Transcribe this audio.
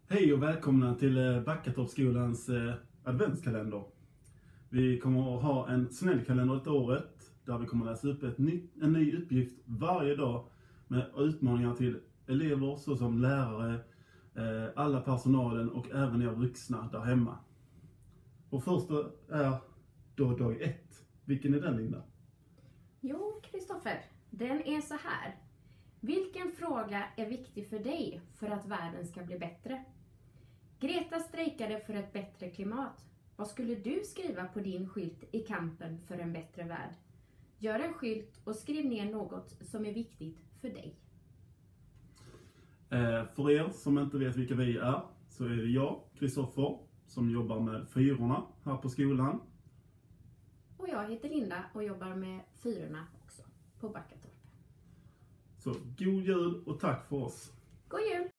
Hej och välkomna till Backatorpsskolans adventskalender. Vi kommer att ha en snällkalender ett året där vi kommer att läsa upp en ny uppgift varje dag med utmaningar till elever såsom lärare, alla personalen och även er vuxna där hemma. Och första är då dag 1. Vilken är den, Linda? Jo, Kristoffer, den är så här. Vilken fråga är viktig för dig för att världen ska bli bättre? Greta strejkade för ett bättre klimat. Vad skulle du skriva på din skylt i kampen för en bättre värld? Gör en skylt och skriv ner något som är viktigt för dig. För er som inte vet vilka vi är så är det jag, Kristoffer, som jobbar med 4:orna här på skolan. Och jag heter Linda och jobbar med 4:orna också på Backatorp. Så god jul och tack för oss! God jul!